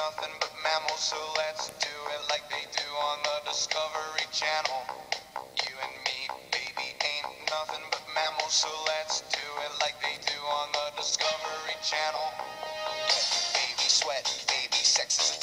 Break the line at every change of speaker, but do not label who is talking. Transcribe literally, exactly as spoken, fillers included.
nothing but mammals, so let's do it like they do on the Discovery Channel. You and me, baby, ain't nothing but mammals, so let's do it like they do on the Discovery Channel. Baby sweat, baby sex is